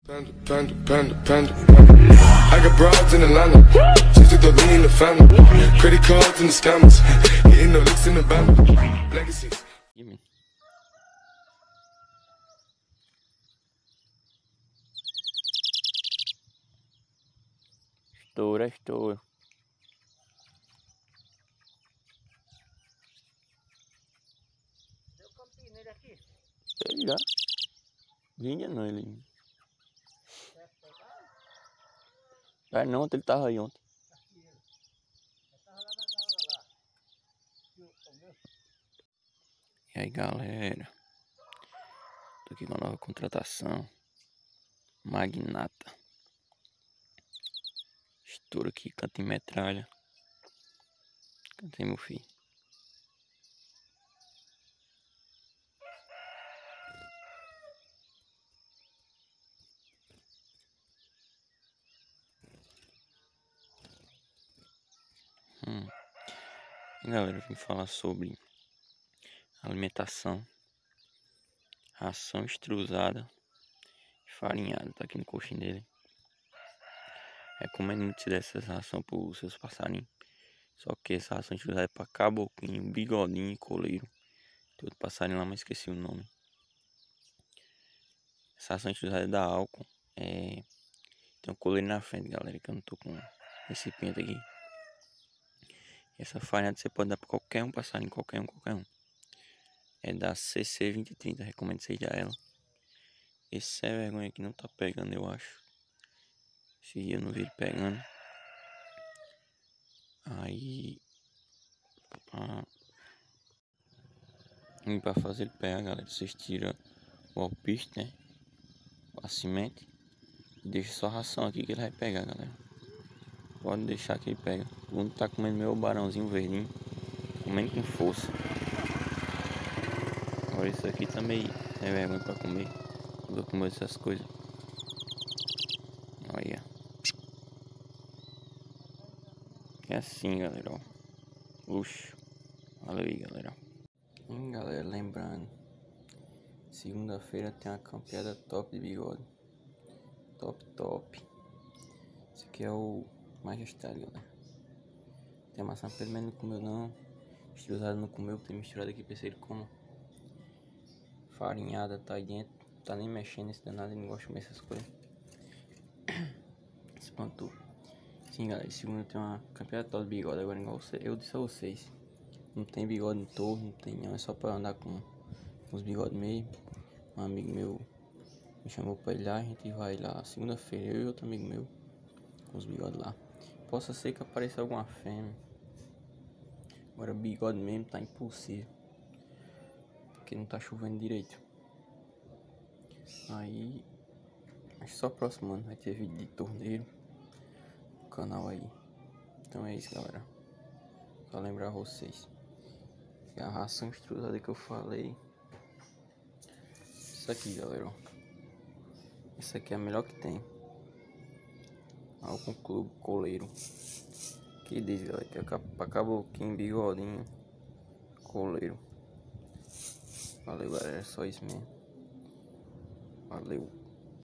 Panda. I got broads in Atlanta, just took the lean in the family. Credit cards and the scammers, hitting the licks in the band. Legacies. Estoura. Deu campinho nele aqui? Sei lá. Vinha não, ele. Ah não, ele tava aí ontem. Aqui ele. Eu tava lá na gaiola lá. E aí galera, tô aqui com a nova contratação. Magnata. Estouro aqui, canta em metralha. Cantei meu filho. Galera, eu vim falar sobre alimentação, ração extrusada e farinhada. Tá aqui no coxinho dele. Recomendo muito se der essa ração para os seus passarinhos. Só que essa ração extrusada é para caboquinho, bigodinho e coleiro. Tem outro passarinho lá, mas esqueci o nome. Essa ração extrusada é da álcool. Tem um coleiro na frente, galera, que eu não tô com recipiente aqui. Essa farinhada você pode dar para qualquer um passarinho, qualquer um. É da CC 2030, recomendo seja ela. Esse é vergonha aqui não tá pegando, eu acho. Esse dia eu não vi ele pegando. Aí para fazer ele pegar, galera, vocês tiram o alpiste, né? A semente. E deixa só a ração aqui que ele vai pegar, galera. Pode deixar que ele pega. O mundo tá comendo meu barãozinho verdinho. Comendo com força. Agora isso aqui também é vergonha pra comer. Eu vou comer essas coisas. Olha. É assim, galera, ó. Luxo. Valeu aí, galera. Galera, lembrando. Segunda-feira tem uma campeada top de bigode. Top. Esse aqui é o Majestade, galera. Tem maçã pelo menos não comeu não. Extrusado não comeu, tem misturado aqui, pensei ele como. Farinhada tá aí dentro. Não tá nem mexendo nesse danado, ele não gosta de comer essas coisas. Espantou. Sim, galera, segunda tem uma campeada top de bigode. Agora igual eu disse a vocês. Não tem bigode no torno, não tem não. É só pra andar com os bigodes mesmo. Um amigo meu me chamou pra ir lá, a gente vai lá segunda-feira, eu e outro amigo meu, com os bigodes lá. Possa ser que apareça alguma fêmea. Agora bigode mesmo tá impossível, porque não tá chovendo direito. Aí, acho que só próximo ano vai ter vídeo de torneiro no canal aí. Então é isso, galera. Só lembrar vocês que a ração extrusada que eu falei. Isso aqui, galera, ó. Isso aqui é a melhor que tem. Álcool Clube Coleiro. Que diz, galera, que é pra caboquinho, bigodinho, coleiro. Valeu, galera, é só isso mesmo. Valeu.